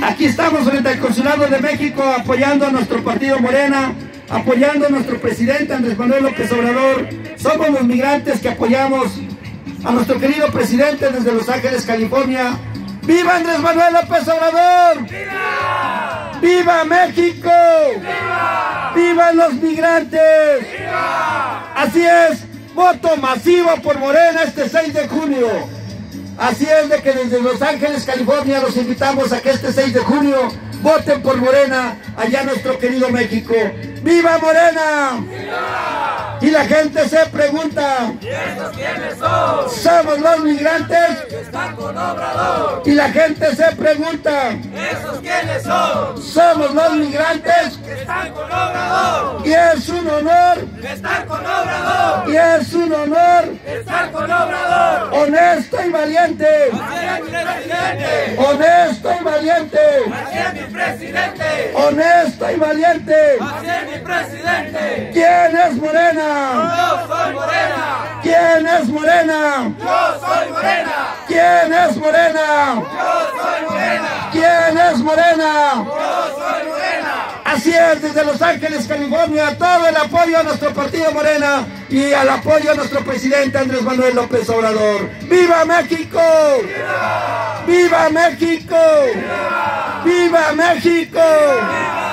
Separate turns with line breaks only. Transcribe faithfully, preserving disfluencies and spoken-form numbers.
Aquí estamos frente al Consulado de México apoyando a nuestro partido Morena, apoyando a nuestro presidente Andrés Manuel López Obrador. Somos los migrantes que apoyamos a nuestro querido presidente desde Los Ángeles, California. ¡Viva Andrés Manuel López Obrador! ¡Viva! ¡Viva México! ¡Viva! ¡Vivan los migrantes! ¡Viva! Así es, voto masivo por Morena este seis de junio. Así es de que desde Los Ángeles, California, los invitamos a que este seis de junio voten por Morena, allá en nuestro querido México. ¡Viva Morena! ¡Viva! Y la gente se pregunta, ¿y estos quiénes son? Somos los migrantes que están con Obrador. Y la gente se pregunta, ¿esos quiénes son? Somos los migrantes que están con Obrador. Y es un honor estar con Obrador. Y es un honor estar con Obrador. Honesto y valiente. Así es mi presidente. Honesto y valiente. Así es mi presidente. Honesto y valiente. Así es mi presidente. ¿Quién es Morena? Yo soy Morena. ¿Quién es Morena? Yo soy Morena. ¿Quién es Morena? Yo soy Morena. ¿Quién es Morena? Yo soy Morena. Así es, desde Los Ángeles, California, todo el apoyo a nuestro partido Morena y al apoyo a nuestro presidente Andrés Manuel López Obrador. ¡Viva México! ¡Viva! ¡Viva México! ¡Viva! ¡Viva México! ¡Viva!